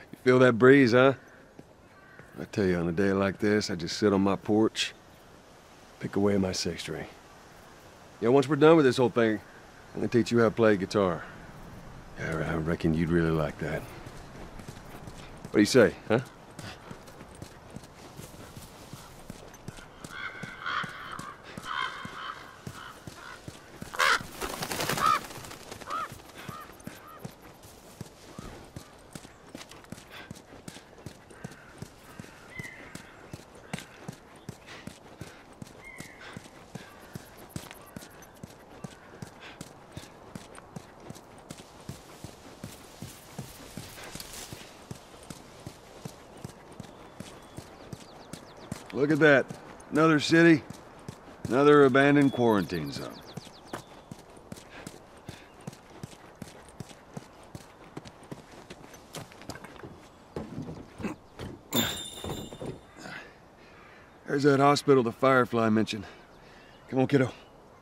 You feel that breeze, huh? I tell you, on a day like this, I just sit on my porch, pick away at my six string. Yeah, once we're done with this whole thing, I'm gonna teach you how to play guitar. Yeah, I reckon you'd really like that. What do you say, huh? Look at that. Another city, another abandoned quarantine zone. There's that hospital the Firefly mentioned. Come on, kiddo.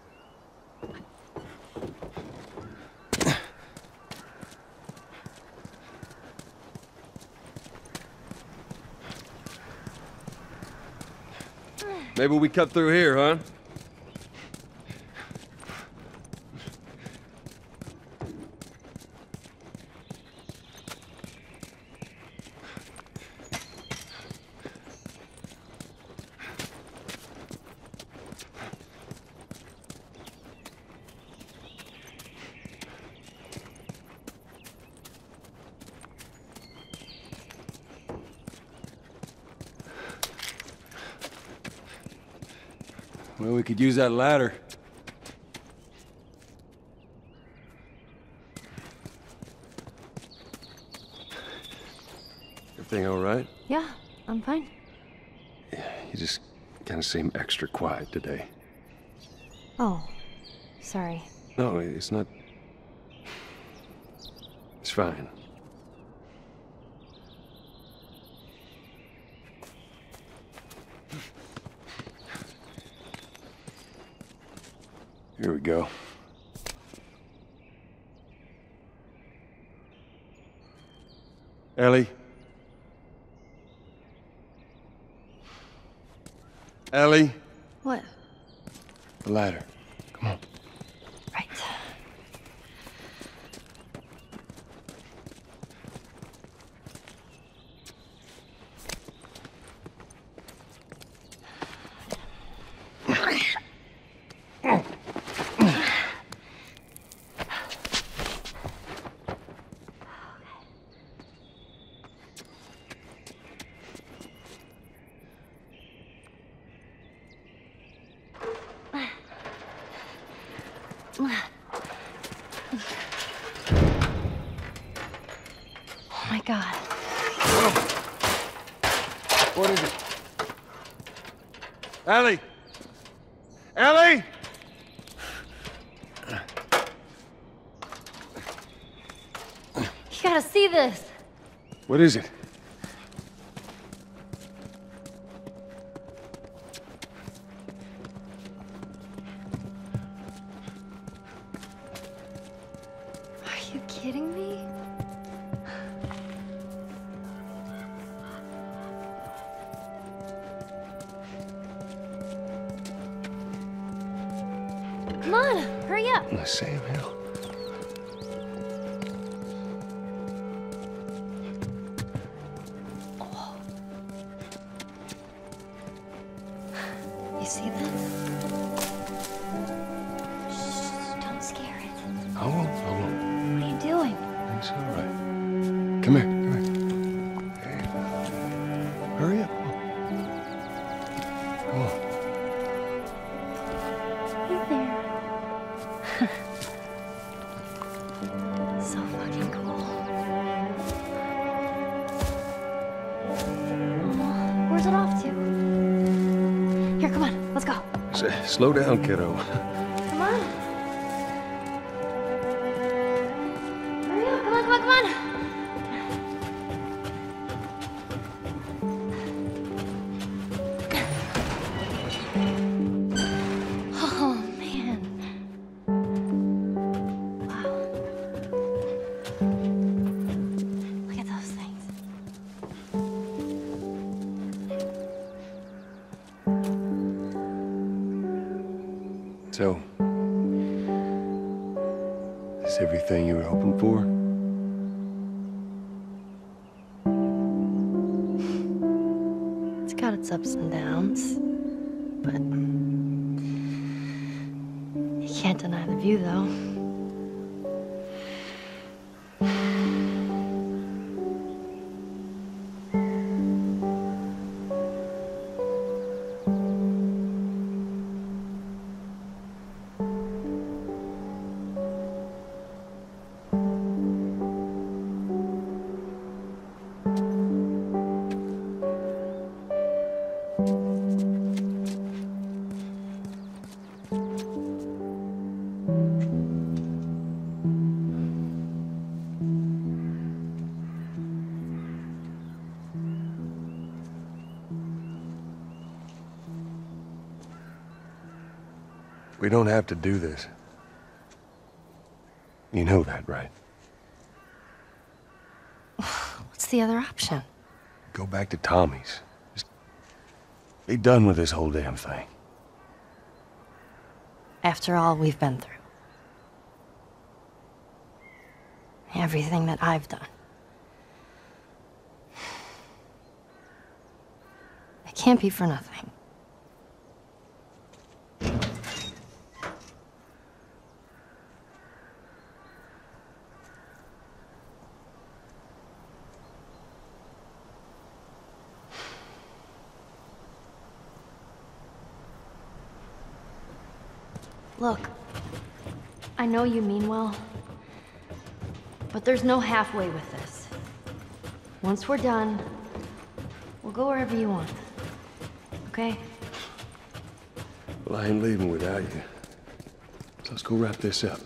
Maybe we cut through here, huh? Well, we could use that ladder. Everything all right? Yeah, I'm fine. Yeah, you just kind of seem extra quiet today. Oh, sorry. No, it's not... It's fine. Here we go. Ellie? Ellie? What? The ladder. Come on. Right. Oh my God. What is it? Ellie! Ellie! You gotta see this. What is it? Are you kidding me? Come on, hurry up. Sam Hill. You see this? Shh, don't scare it. I won't. What are you doing? It's all right. Come here, come here. Hey. Hurry up. Come on. Hey there. So fucking cool. Oh, where's it off to? Here, come on, let's go. Slow down, kiddo. Come on. Hurry up, come on, come on, come on. Oh, man. Wow. Look at those things. So, is this everything you were hoping for? It's got its ups and downs, but you can't deny the view, though. We don't have to do this. You know that, right? What's the other option? Go back to Tommy's. Just be done with this whole damn thing. After all we've been through. Everything that I've done. It can't be for nothing. Look, I know you mean well, but there's no halfway with this. Once we're done, we'll go wherever you want, okay? Well, I ain't leaving without you. So let's go wrap this up.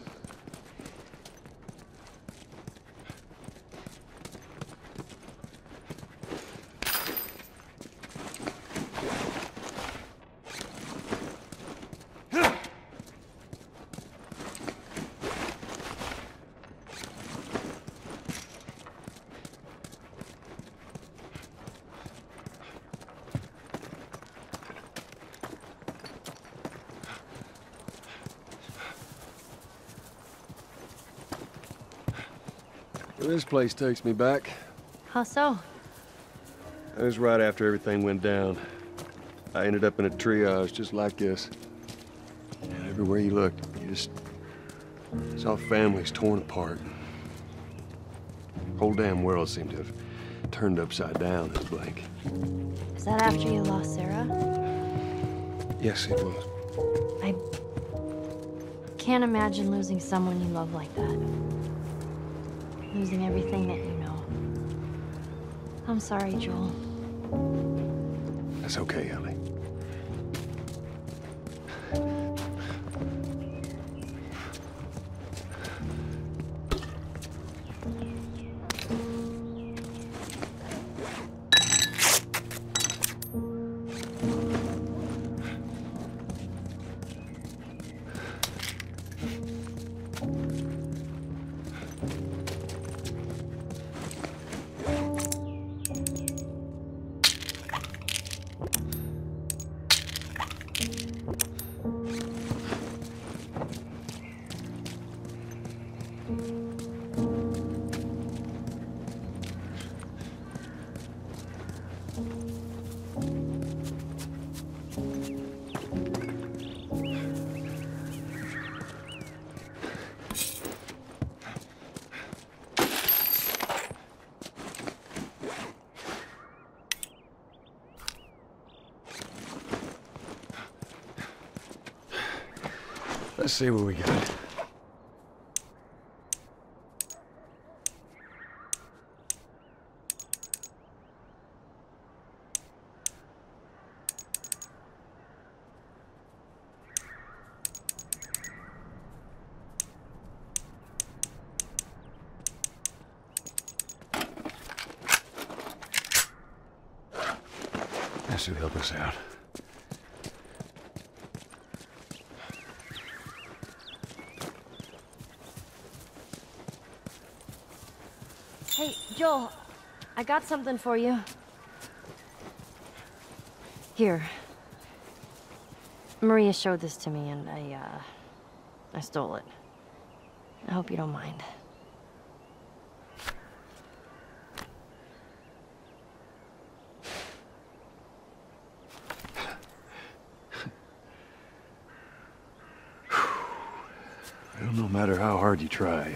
Well, this place takes me back. How so? It was right after everything went down. I ended up in a triage just like this. And everywhere you looked, you just saw families torn apart. The whole damn world seemed to have turned upside down in a blink. Is that after you lost Sarah? Yes, it was. I can't imagine losing someone you love like that. Losing everything that you know. I'm sorry, Joel. That's okay, Ellie. Let's see what we got. That should help us out. Hey, Joel, I got something for you. Here. Maria showed this to me, and I stole it. I hope you don't mind. Well, no matter how hard you try,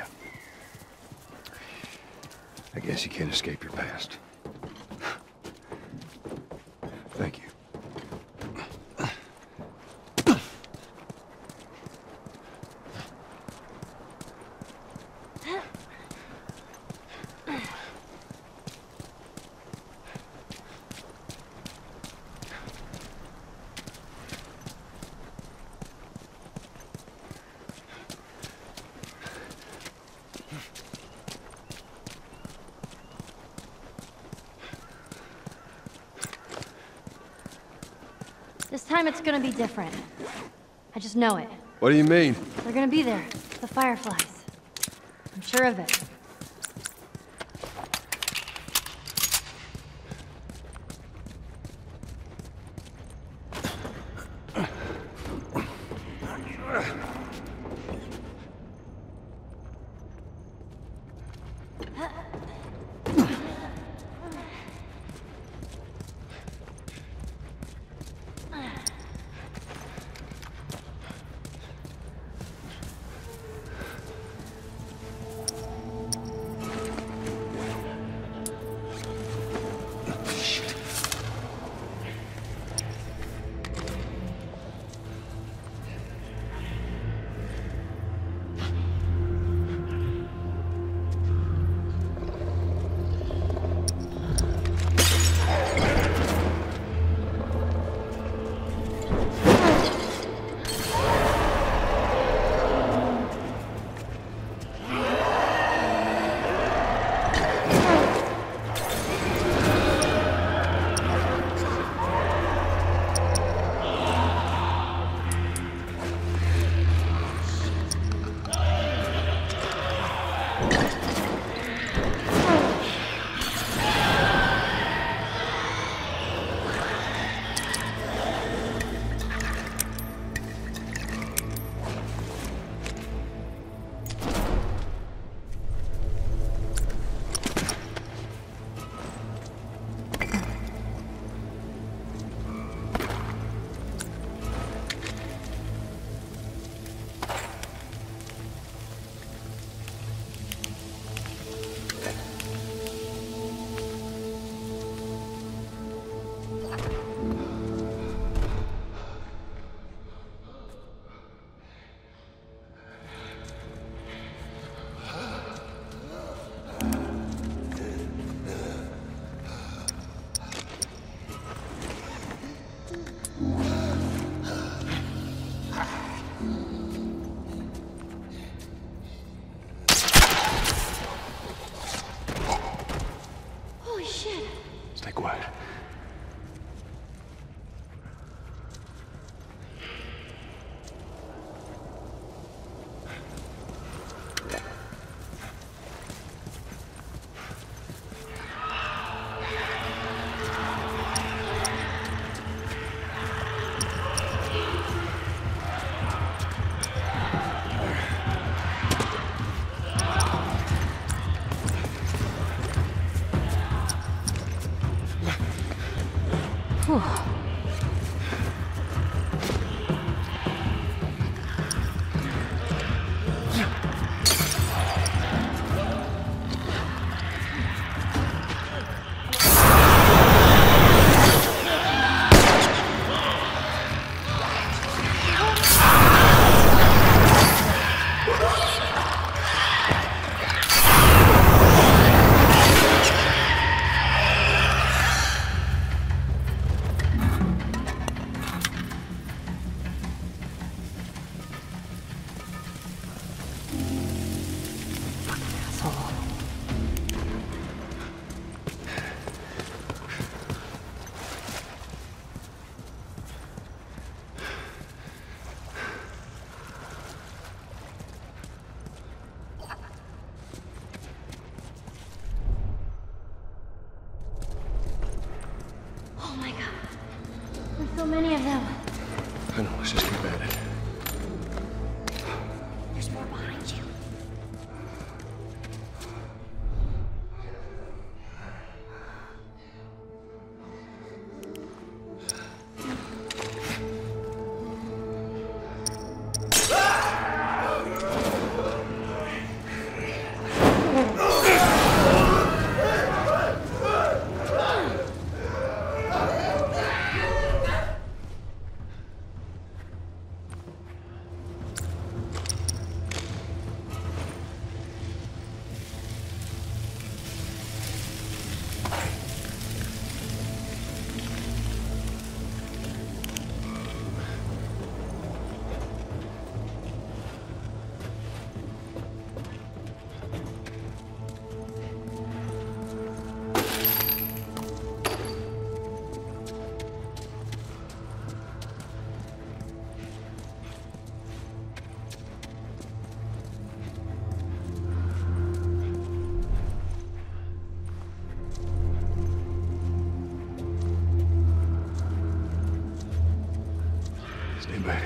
I guess you can't escape your past. Thank you. This time it's gonna be different. I just know it. What do you mean? They're gonna be there. The Fireflies. I'm sure of it. Stay quiet. I know, let's just keep at it. There's more behind you. Stay back.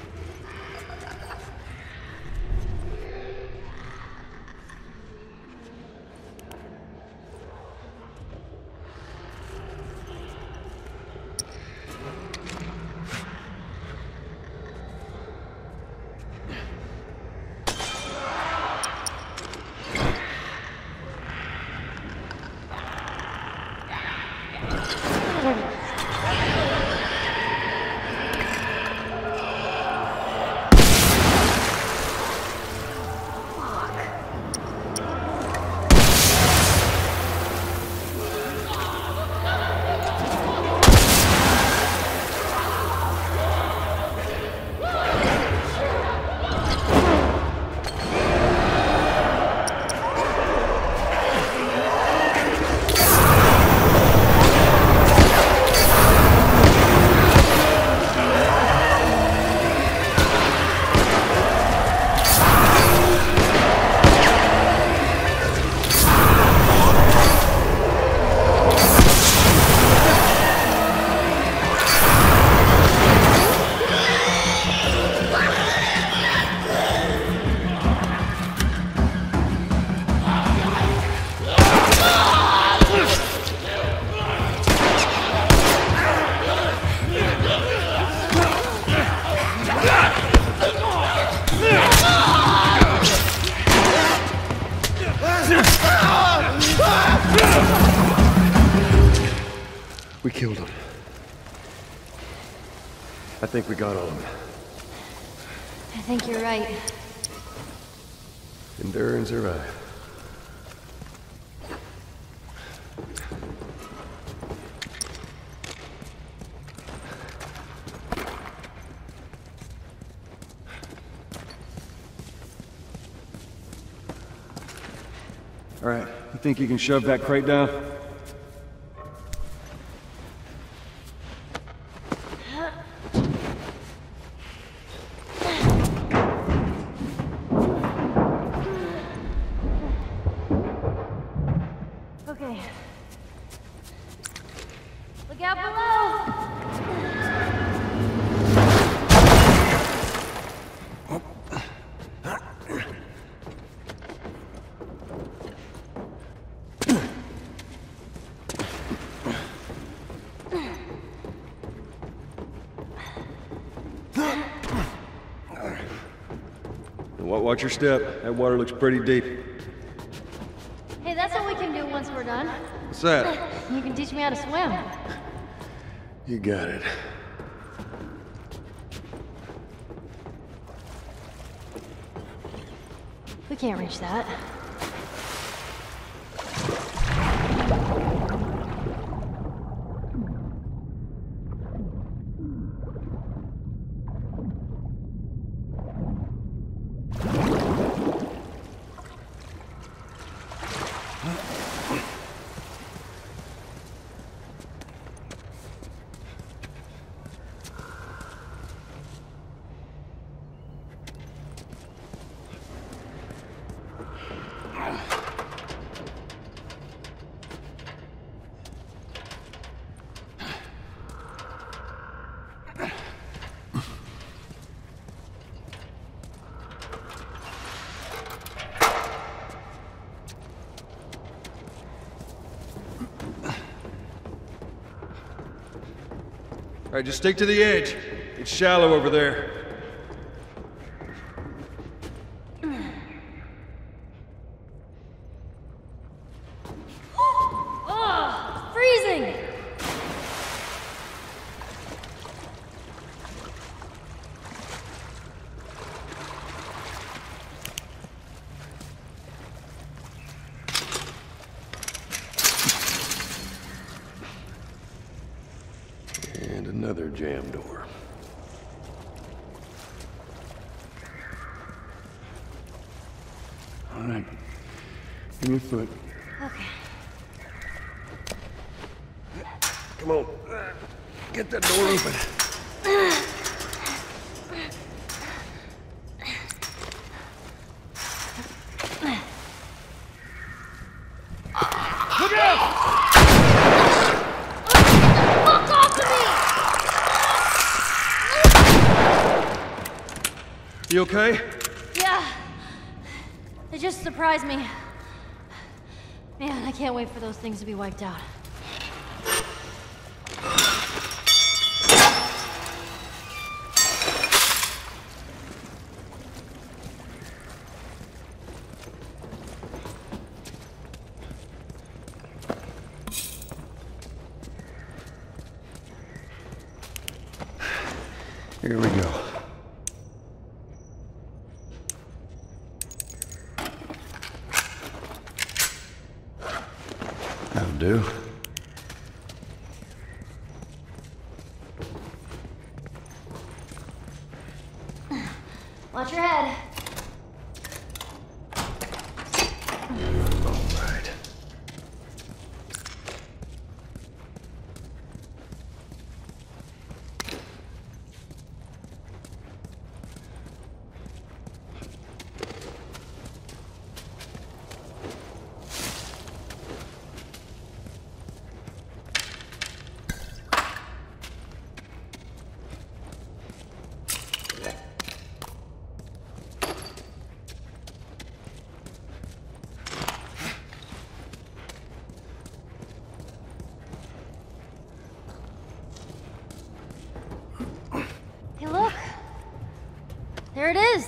We killed him. I think we got all of them. I think you're right. Endurance arrived. All right, you think you can shove that crate down? Okay. Look out below! Watch your step. That water looks pretty deep. Hey, that's what we can do once we're done. What's that? You can teach me how to swim. You got it. We can't reach that. right, just stick to the edge. It's shallow over there. Oh, freezing! And another jam door. All right. Give me a foot. Okay. Come on. Get that door open. Look out! Fuck off of me! You okay? Yeah. They just surprised me. Man, I can't wait for those things to be wiped out. Here we go. That'll do. Watch your head. All right. Hey, look. There it is.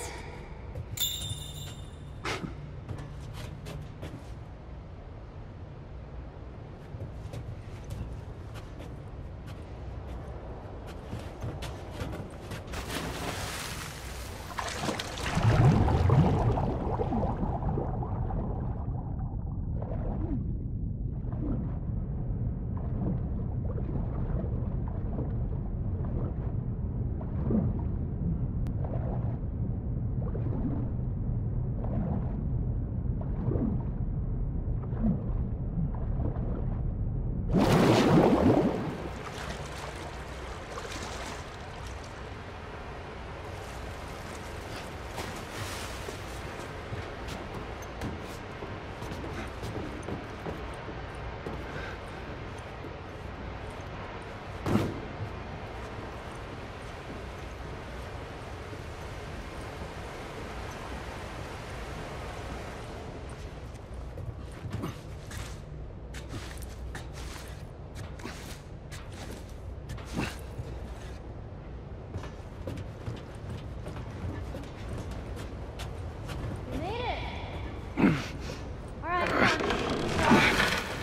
We made it. All right, come on.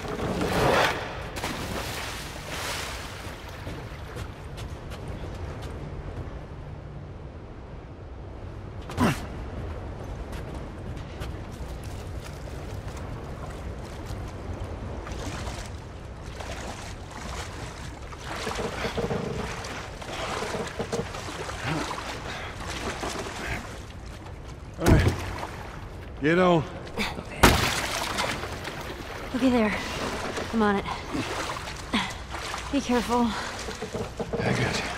All right. Get on. Okay, there. I'm on it. Be careful. I got you.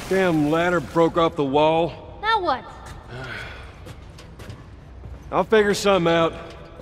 Damn ladder broke off the wall. Now what? I'll figure something out.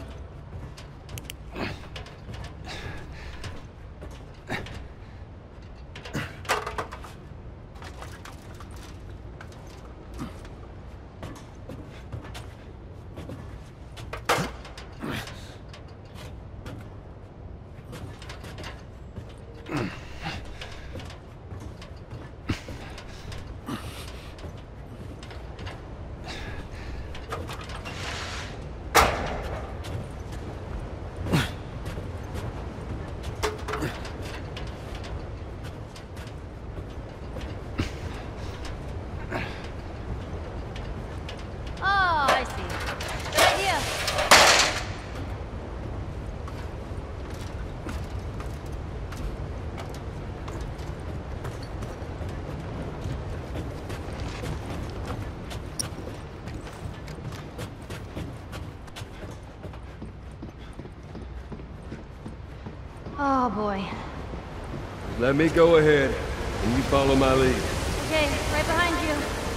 Oh boy. Let me go ahead, and you follow my lead. Okay, right behind you.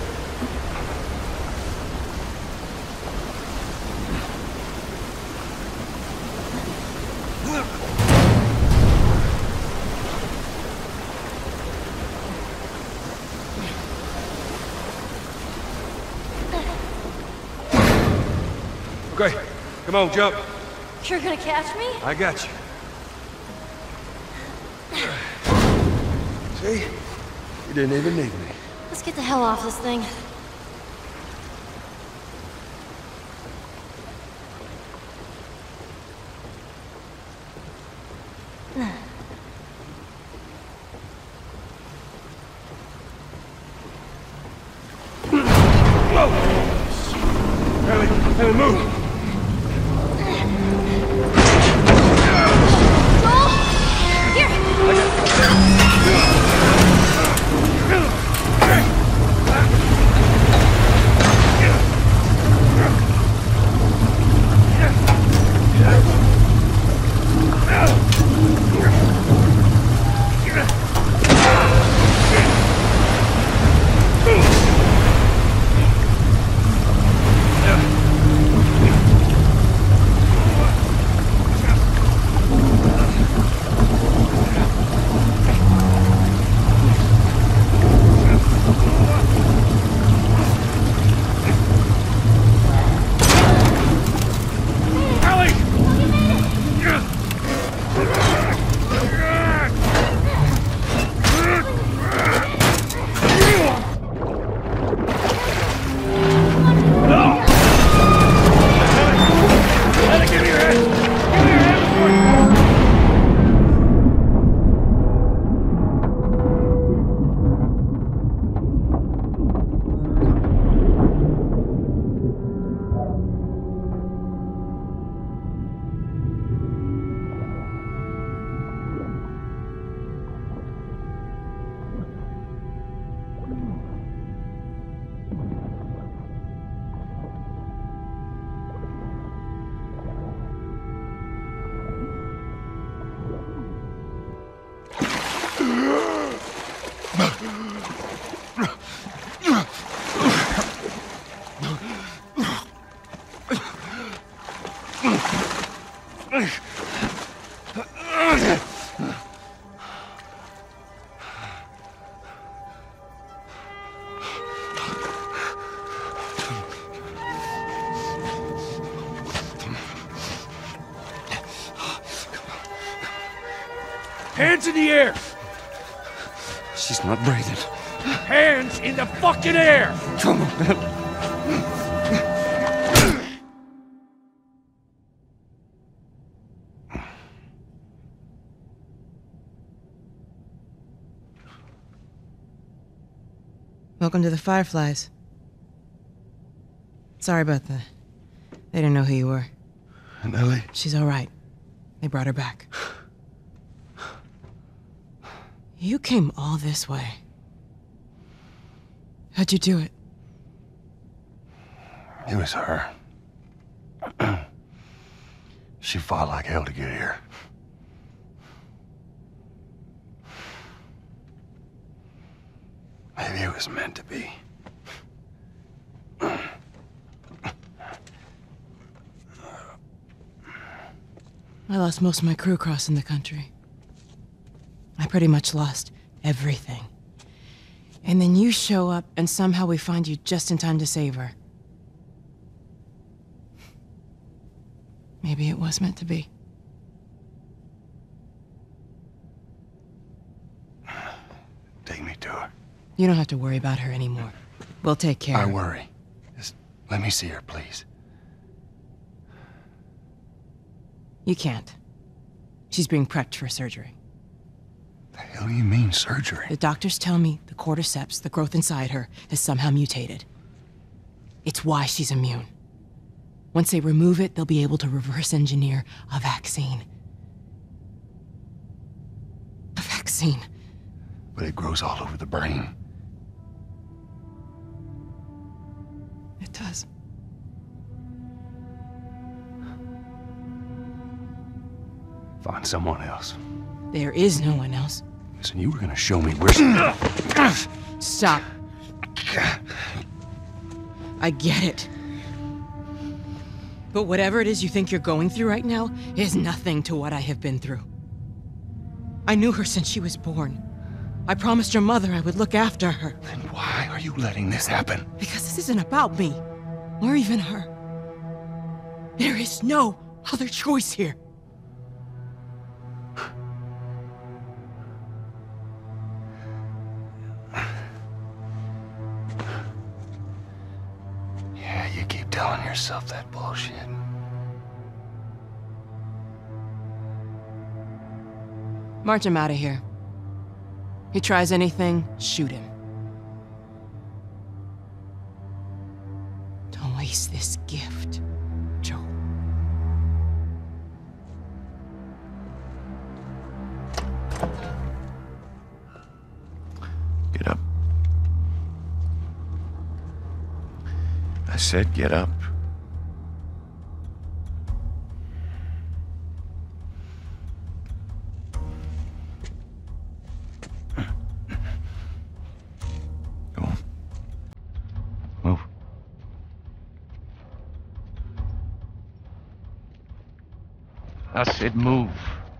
Okay, come on, jump. You're gonna catch me? I got you. See? You didn't even need me. Let's get the hell off this thing. Ellie, move! Hands in the air! She's not breathing. Hands in the fucking air! Come on, Ellie. Welcome to the Fireflies. Sorry about that. They didn't know who you were. And Ellie? She's all right. They brought her back. You came all this way. How'd you do it? It was her. She fought like hell to get here. Maybe It was meant to be. I lost most of my crew crossing the country. I pretty much lost everything. And then you show up, and somehow we find you just in time to save her. Maybe it was meant to be. Take me to her. You don't have to worry about her anymore. We'll take care I of her. worry. Just let me see her, please. You can't. She's being prepped for surgery. The hell do you mean, surgery? The doctors tell me the cordyceps, the growth inside her, has somehow mutated. It's why she's immune. Once they remove it, they'll be able to reverse engineer a vaccine. A vaccine. But it grows all over the brain. It does. Find someone else. There is no one else. Listen, you were gonna show me where she... Stop. I get it. But whatever it is you think you're going through right now is nothing to what I have been through. I knew her since she was born. I promised her mother I would look after her. Then why are you letting this happen? Because this isn't about me, or even her. There is no other choice here. Yeah, you keep telling yourself that bullshit. March him out of here. He tries anything, shoot him. Don't waste this gift, Joel. Get up. I said get up. Go on. Move. I said move.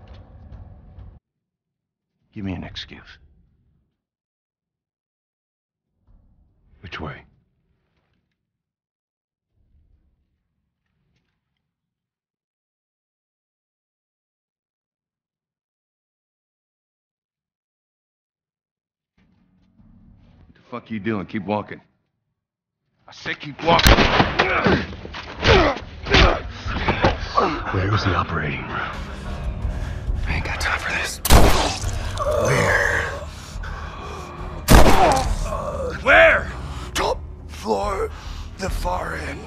Give me an excuse. Which way? What the fuck you doing? Keep walking. I said keep walking. Where's the operating room? I ain't got time for this. Where? Where? Top floor, the far end.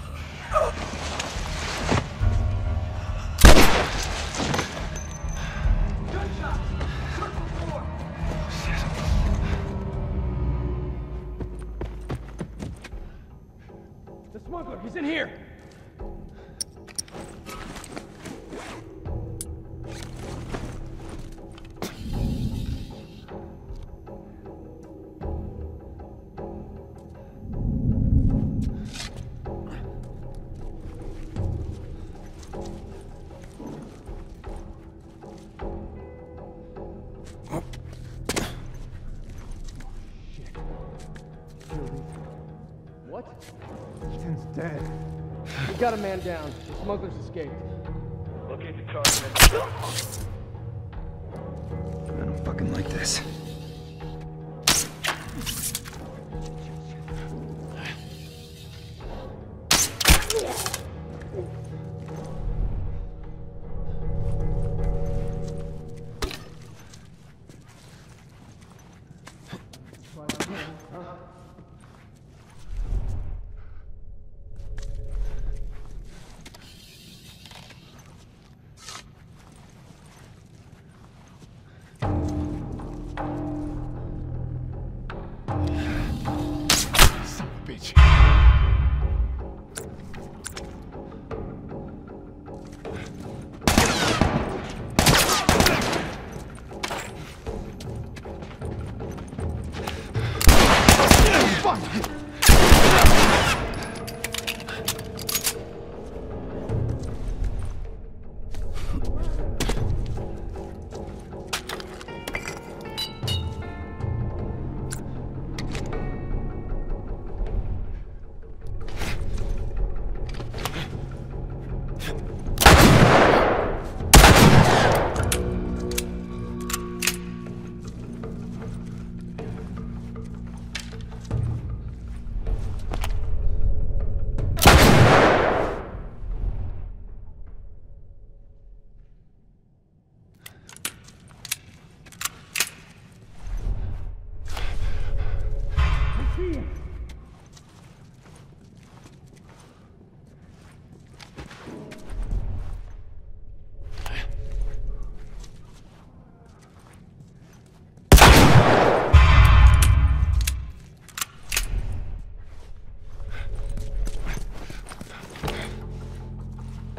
The smuggler, he's in here. What? Ethan's dead. We got a man down. The smuggler's escaped. Locate the target. I don't fucking like this.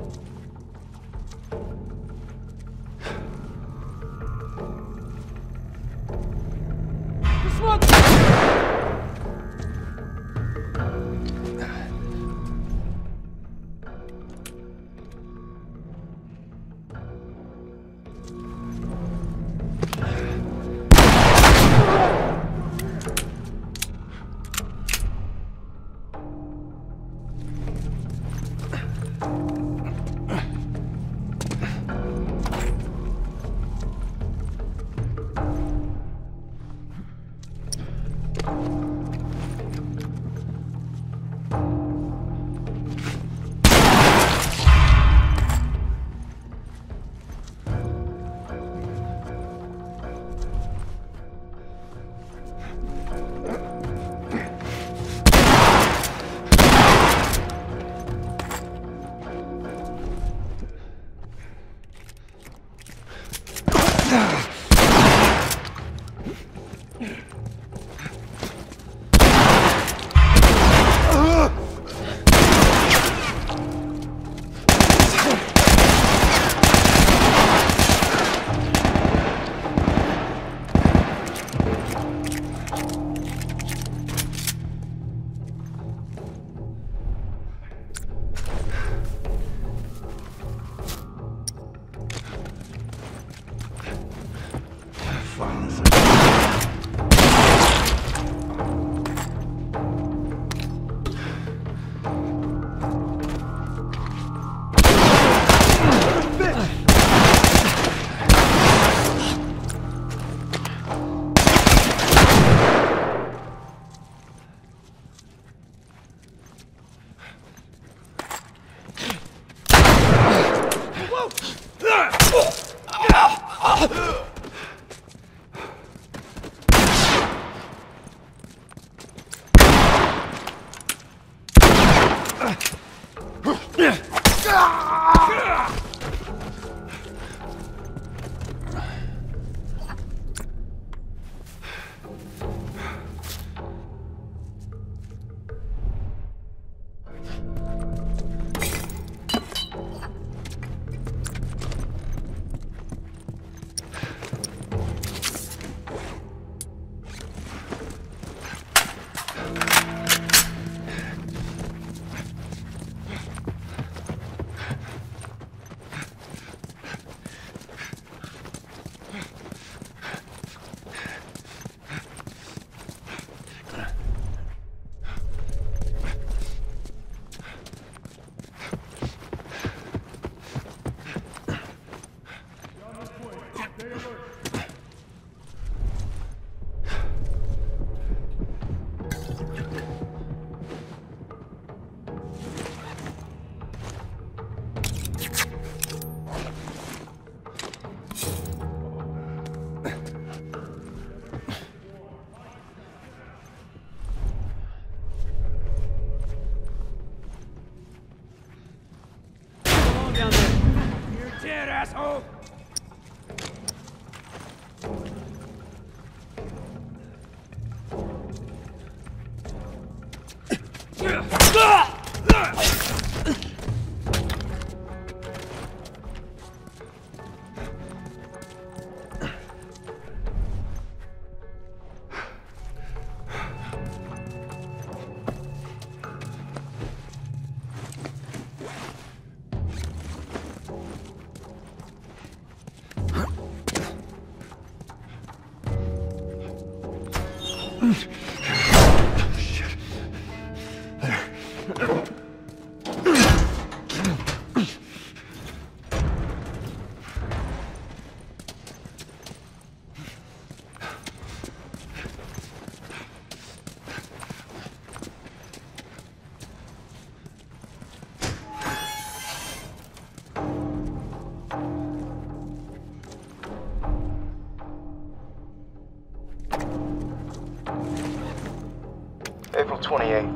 April 28th.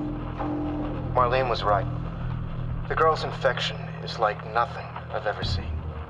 Marlene was right. The girl's infection is like nothing I've ever seen.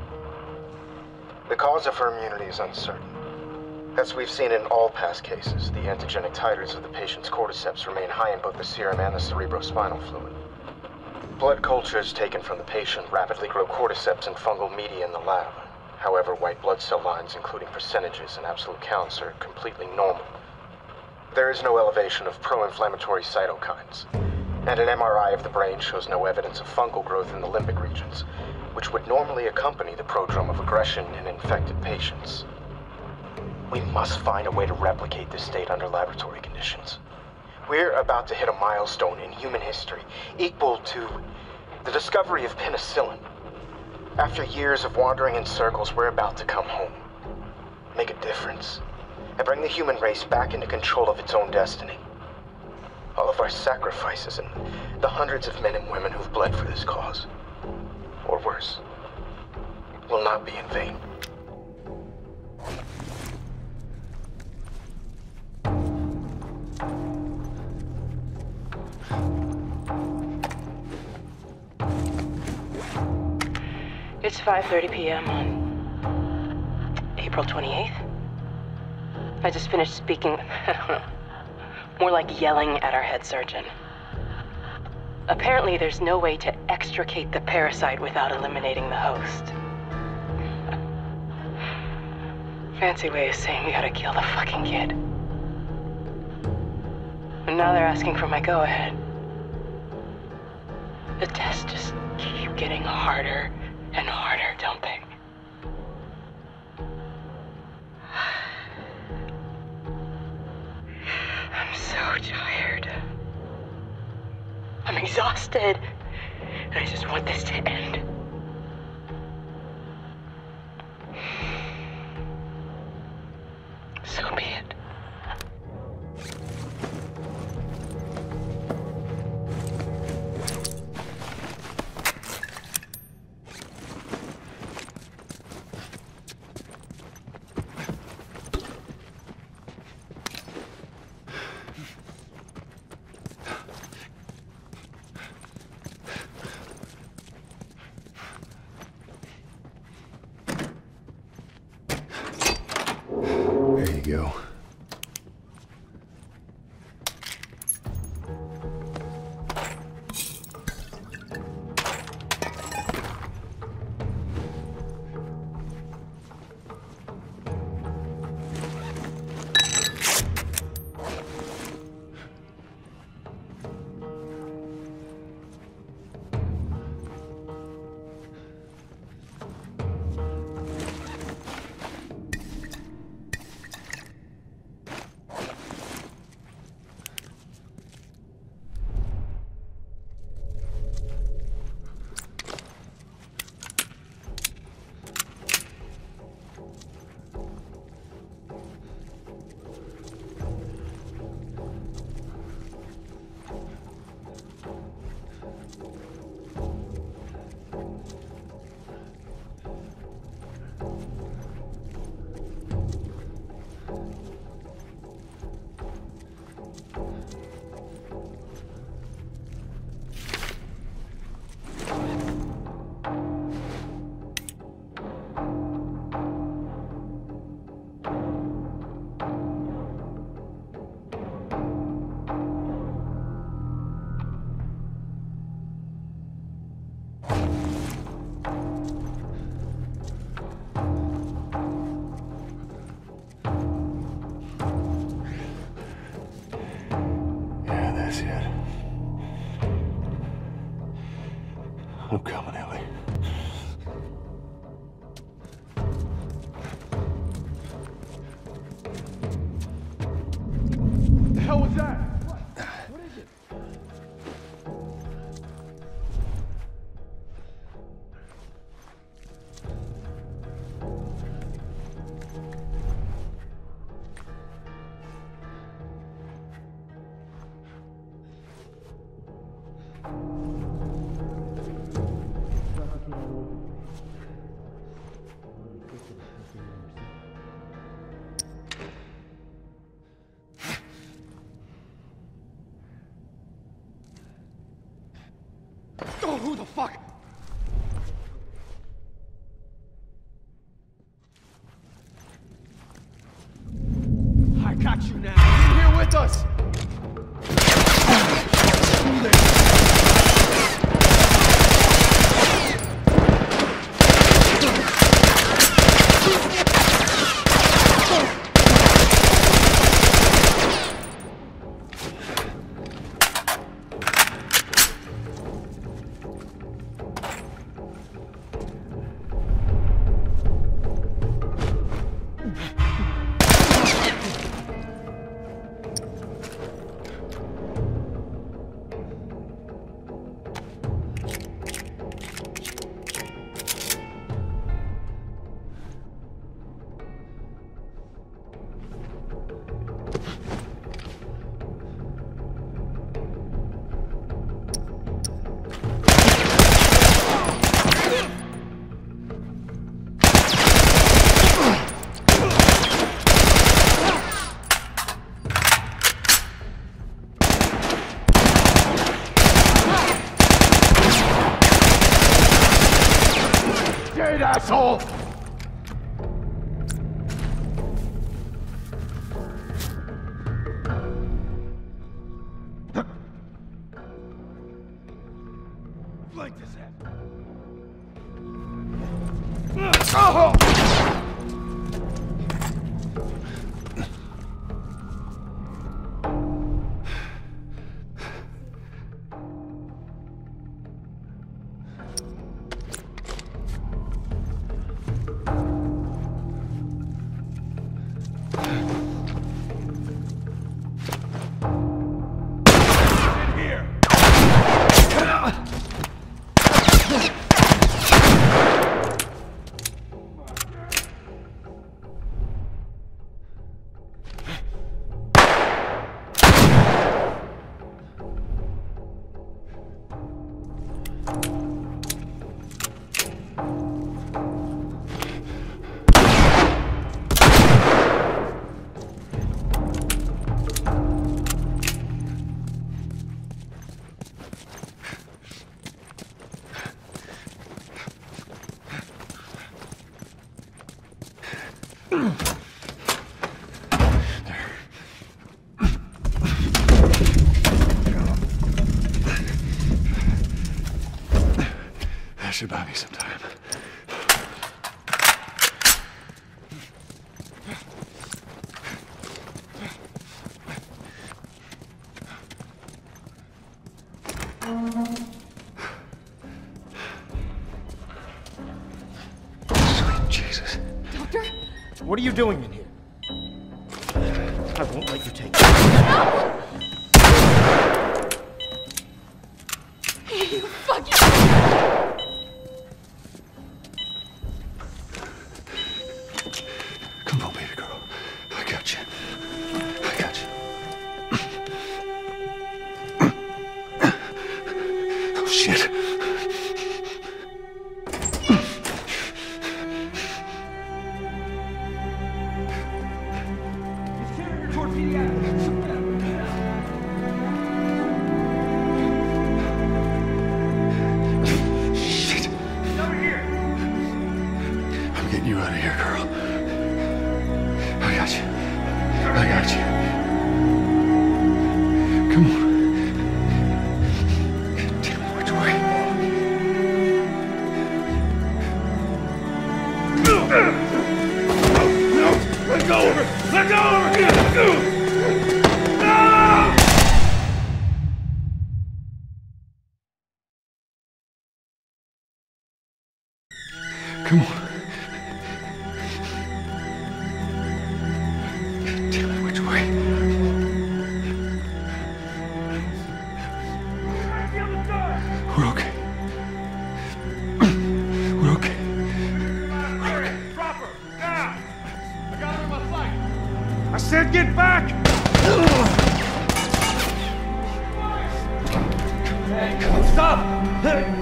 The cause of her immunity is uncertain. As we've seen in all past cases, the antigenic titers of the patient's cordyceps remain high in both the serum and the cerebrospinal fluid. Blood cultures taken from the patient rapidly grow cordyceps and fungal media in the lab. However, white blood cell lines, including percentages and absolute counts, are completely normal. There is no elevation of pro-inflammatory cytokines, and an MRI of the brain shows no evidence of fungal growth in the limbic regions, which would normally accompany the prodrome of aggression in infected patients. We must find a way to replicate this state under laboratory conditions. We're about to hit a milestone in human history equal to the discovery of penicillin. After years of wandering in circles, we're about to come home, make a difference, and bring the human race back into control of its own destiny. All of our sacrifices and the hundreds of men and women who've bled for this cause, or worse, will not be in vain. It's 5:30 p.m. on April 28th. I just finished speaking, more like yelling at our head surgeon. Apparently there's no way to extricate the parasite without eliminating the host. Fancy way of saying we gotta kill the fucking kid. And now they're asking for my go-ahead. The tests just keep getting harder and harder, don't they? I'm so tired. I'm exhausted. And I just want this to end. So be it. There you go. I'm coming, Ellie. The hell was that? What is it? Oh, who the fuck? I got you now. You're here with us. Do this. grenade, asshole! Flank this head. Oh! That should buy me some time. Sweet Jesus. Doctor? What are you doing in here? I won't let you take it. You fucking... Come on, baby girl. I got you. I got you. Oh, shit. Shit. Over here! I'm getting you out of here, girl. I got you. I got you. Come on. Tell me which way. No! Let go of her! Let go of her! No! Come on. Tell me which way. We're okay. We're okay. Drop her! Now! I got her in my sight! I said get back! Hey, stop!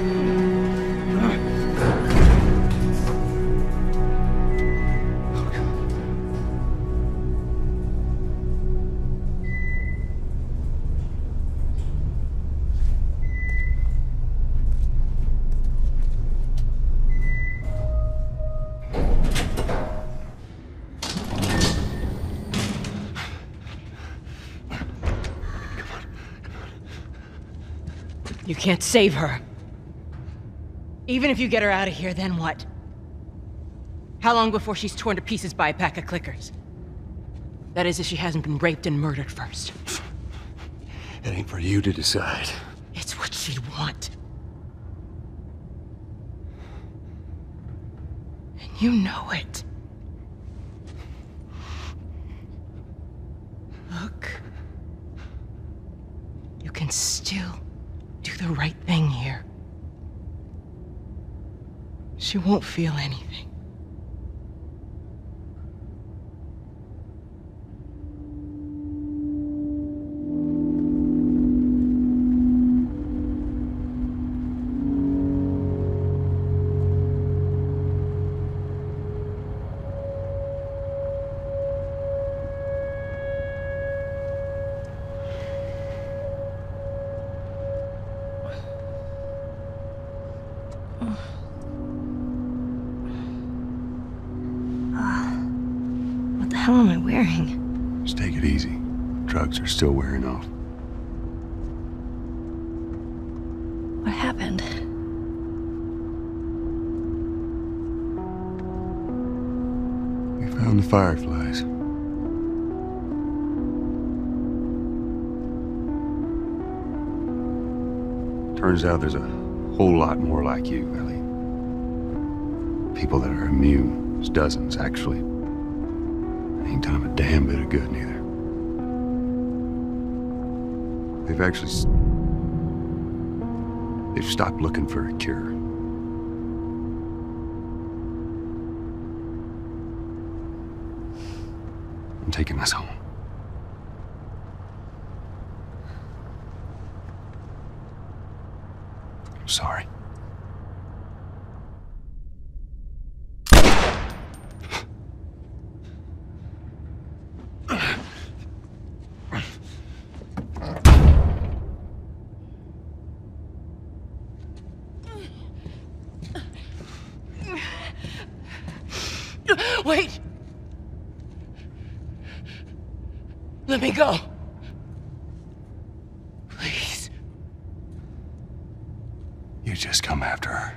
You can't save her. Even if you get her out of here, then what? How long before she's torn to pieces by a pack of clickers? That is, if she hasn't been raped and murdered first. It ain't for you to decide. It's what she'd want. And you know it. Look. You can still do the right thing here. She won't feel anything. hell am I wearing? Just take it easy. Drugs are still wearing off. What happened? We found the fireflies. Turns out there's a whole lot more like you, Ellie. People that are immune. There's dozens, actually. Ain't done them a damn bit of good, neither. They've stopped looking for a cure. I'm taking us home. I'm sorry. Wait! Let me go. Please. You just come after her.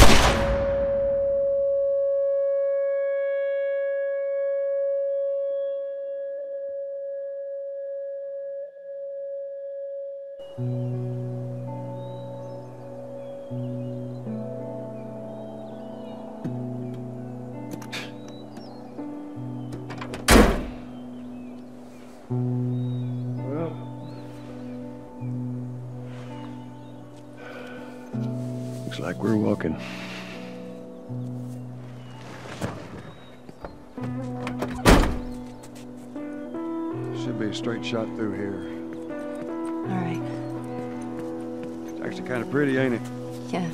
Looks like we're walking. Should be a straight shot through here. All right. It's actually kind of pretty, ain't it? Yeah.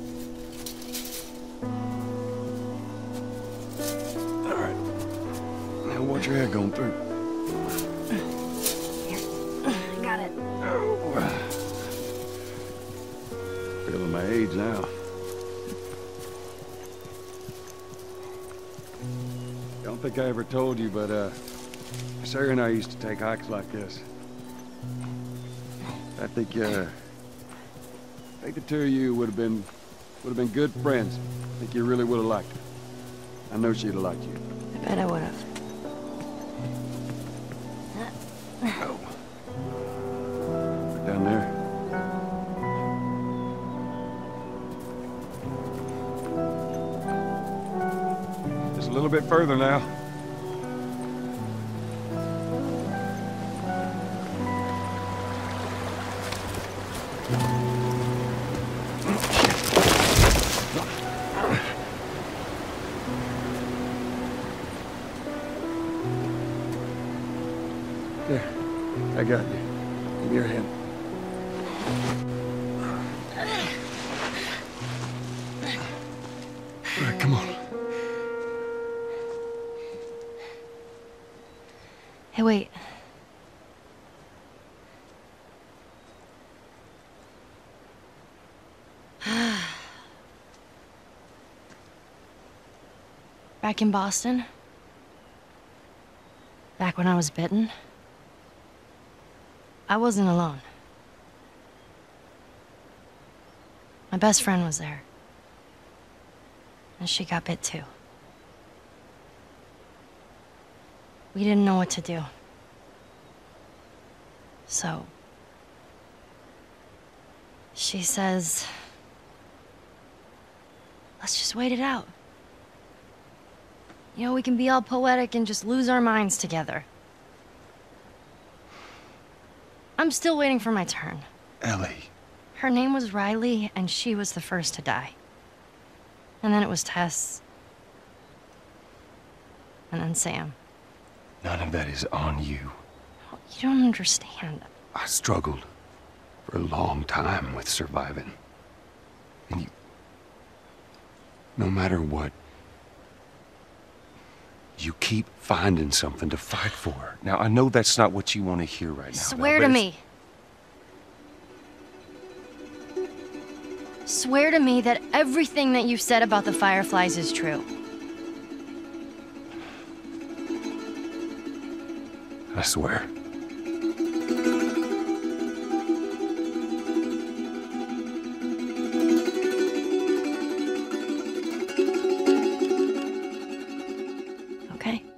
All right. Now watch your head going through. I got it. Feeling my age now. Don't think I ever told you, but Sarah and I used to take hikes like this. I think the two of you would have been good friends. I think you really would have liked her. I know she'd have liked you. I bet I would have. Oh. Right down there. Just a little bit further now. There, I got you. Give me your hand. All right, come on. Hey, wait. Back in Boston? Back when I was bitten? I wasn't alone. My best friend was there. And she got bit too. We didn't know what to do. So... she says... let's just wait it out. You know, we can be all poetic and just lose our minds together. I'm still waiting for my turn. Ellie. Her name was Riley, and she was the first to die. And then it was Tess. And then Sam. None of that is on you. You don't understand. I struggled for a long time with surviving. And you... no matter what, you keep finding something to fight for. Now, I know that's not what you want to hear right now. Swear to me. Swear to me that everything that you said about the Fireflies is true. I swear. Okay.